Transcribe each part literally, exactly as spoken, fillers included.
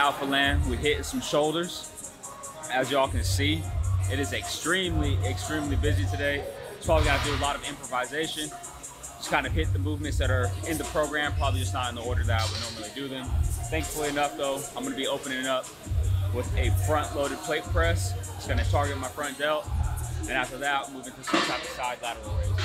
Alpha Land. We're hitting some shoulders. As y'all can see, it is extremely, extremely busy today. So probably got to do a lot of improvisation. Just kind of hit the movements that are in the program, probably just not in the order that I would normally do them. Thankfully enough though, I'm gonna be opening it up with a front-loaded plate press. It's gonna target my front delt. And after that, move into some type of side lateral raise.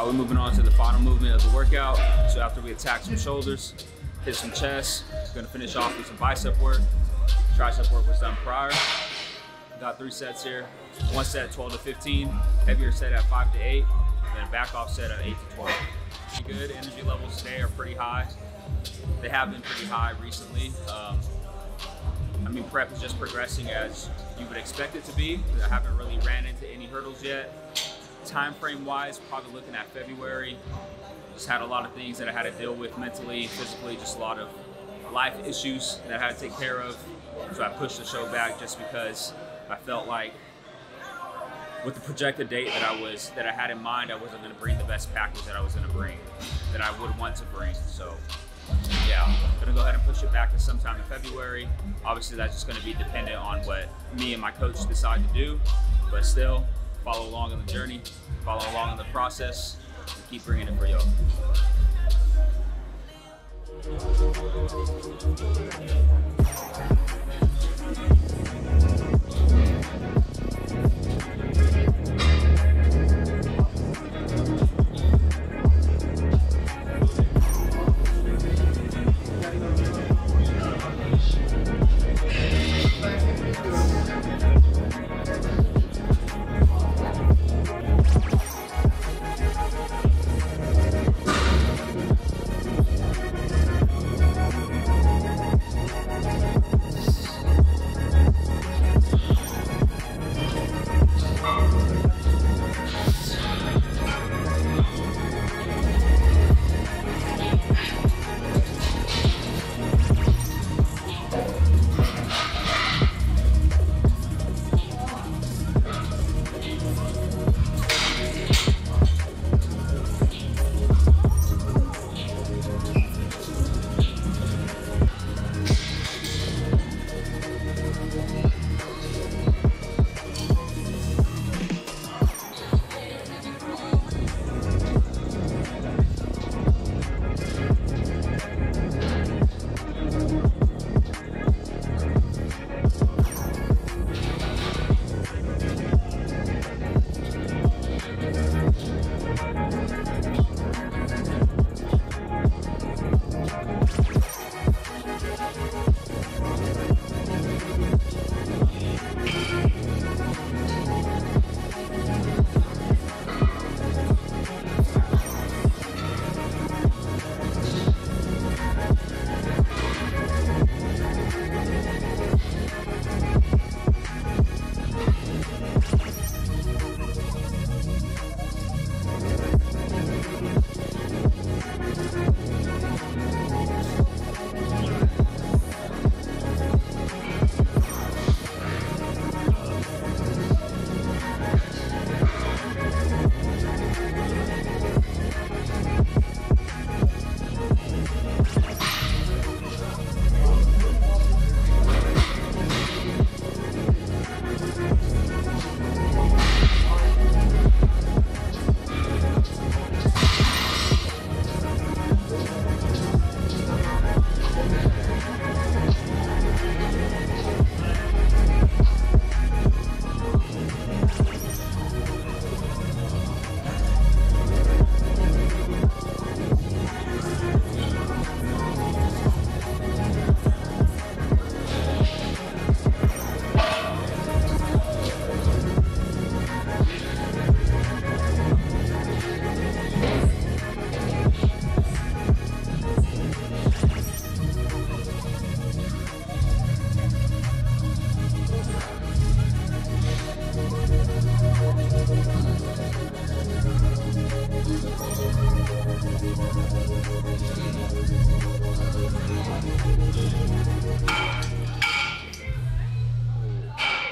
we're moving on to the final movement of the workout. So after we attack some shoulders, hit some chest, we're gonna finish off with some bicep work. Tricep work was done prior. Got three sets here. One set twelve to fifteen, heavier set at five to eight, and then a back off set at eight to twelve. Pretty good, energy levels today are pretty high. They have been pretty high recently. Um, I mean, prep is just progressing as you would expect it to be. I haven't really ran into any hurdles yet. Time frame wise, probably looking at February. Just had a lot of things that I had to deal with mentally, physically, just a lot of life issues that I had to take care of. So I pushed the show back just because I felt like with the projected date that I was that I had in mind, I wasn't going to bring the best package that I was going to bring, that I would want to bring. So yeah, I'm going to go ahead and push it back to sometime in February. Obviously, that's just going to be dependent on what me and my coach decide to do, but still follow along in the journey, follow along in the process, and keep bringing it for y'all.